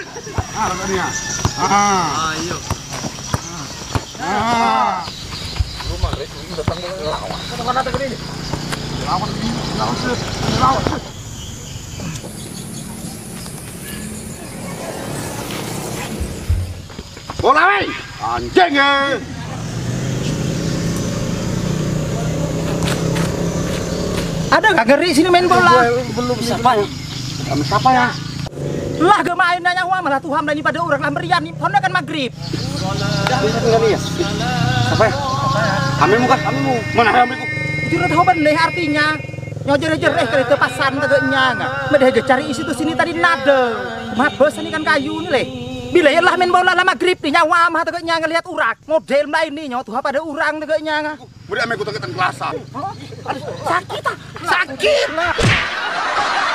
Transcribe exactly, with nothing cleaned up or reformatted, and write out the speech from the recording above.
Ah, tadi ya. Ah. Ayo. Ah. Rumah rek datang lawan. Mana ada gini? Lawan ini, lawan sih. Lawan. Bola weh. Anjing ya. Ada nggak ngeri sini main bola? Belum siapa ya? Kami siapa ya? Lah ge main nanya wah malah Tuhan nanya pada orang lah merian nih. Pondok kan maghrib. Enggak nih ya. Siapa ya? Kami muka, kami mu. Mana kami ku? Jurut tahu bener artinya. Nyojer-nyojer ke itu pasan tegaknya enggak. Mede aja cari isi tuh sini tadi nade. Mah bos ini kan kayu nih leh. Bila ya lah main bola lah maghrib nih nyawa mah tegaknya ngelihat urak. Model lain nih nyawa tuh pada urang tegaknya. Beri ame ku teketan kelasan. Sakit ah. Sakit lah.